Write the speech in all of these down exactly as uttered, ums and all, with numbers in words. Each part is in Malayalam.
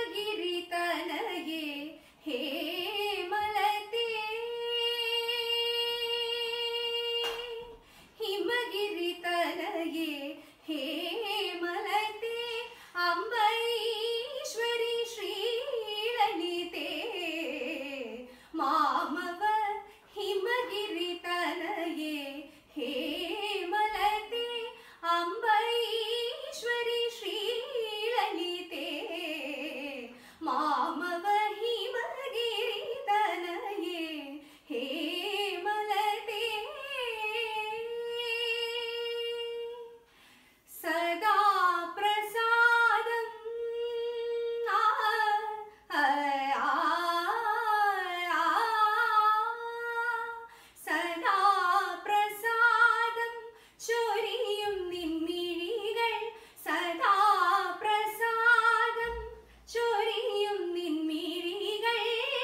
हिमगिरि तनये हे मलते हिमगिरि तनये हे मलते अम्बरीश्वरी श्रीललिते मामव हिमगिरि तनये हे मलते अम्बरीश्वरी श्रीललिते मामव हिमगिरि तनये हे मलते सदा प्रसादं आ आ आ सदा प्रसादं चोरियुं निन्मिഴികൾ सदा प्रसादं चोरियुं निन्मिഴികൾ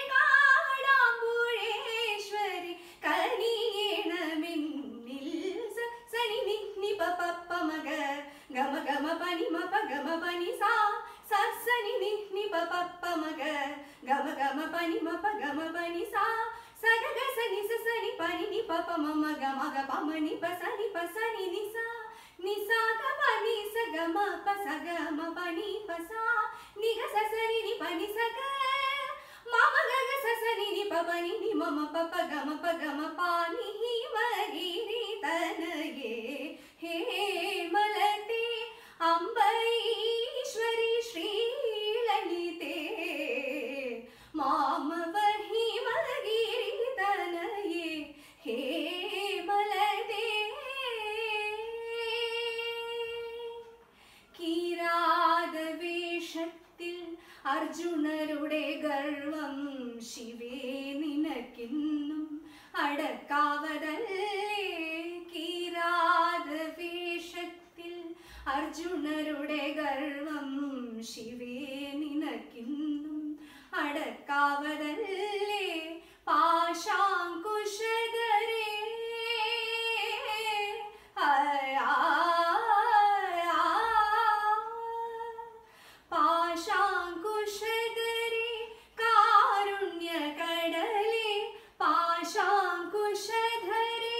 കാടാമ്പുഴേശ്വരി കനിയേണമെന്നിൽ സനി നി നി പ പ പ മഗ ഗമ ഗമ പനി മ പ ഗമ പനി സാ സ സനി നി നി പ പ പ മഗ ഗമ ഗമ പനി മ പ ഗമ പനി സാ സ ഗ ഗ സ നി സ സ നി പനി നി പ പ മ മ ഗ മ ഗ പ മ നി പ സ നി പ സ നി നി സ നി സ ഗ പ നി സ ഗ മ പ സ ഗ മ പ നി പ സ നി ഗ സ സ നി നി പ നി സ ഗ മ മ ഗ ഗ സ സ നി നി പ പ നി നി മ മ പ പ ഗ മ പ ഗ മ പ നി ഹിമഗിരി തനയേ ഹേ മലതേ അംബരീശ്വരി ശ്രീലലിതേ മാമവ ഹിമഗിരി തനയേ ഹേ മലതേ കിരാതവേഷത്തിൽ അർജുനരുടെ ഗർവം ശിവേ നിനക്കിന്നും അടക്കാവതല്ലേ കിരാതവേഷത്തിൽ അർജുനരുടെ ഗർവം ശിവേ നിനക്കിന്നും അടക്കാവതല്ലേ പാശാങ്കുശധരേ ആ പാശാങ്കുശധരേ കാരുണ്യകടലേ പാശാങ്കുശധരേ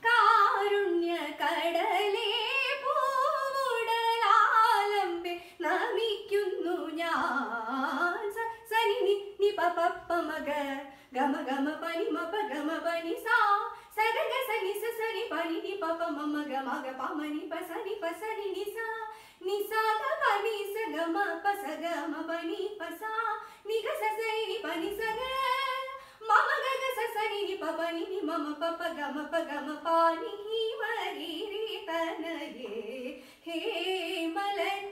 കാരുണ്യകടലേ പൂവുടലാലംബെ നമിക്കുന്നു ഞാൻ സ സനി നി നി പ പ പ മഗ ഗമ ഗമ പനി മ പ ഗമ പനി സാ സ ഗ ഗ സ നി സ സ നി പനി നി പ പ മ മ ഗ മ ഗ പ മ നി പ സ നി പ സ നി നി സ നി സ ഗ പ നി സ ഗ മ പ സ ഗ മ പ നി പ സ നി ഗ സ സ നി പ നി സ ഗ മ മ ഗ ഗ സ സ നി നി പ പ നി നി മ മ പ പ ഗ മ പ ഗ മ പ നി ഹിമഗിരി തനയേ ഹേ മലതേ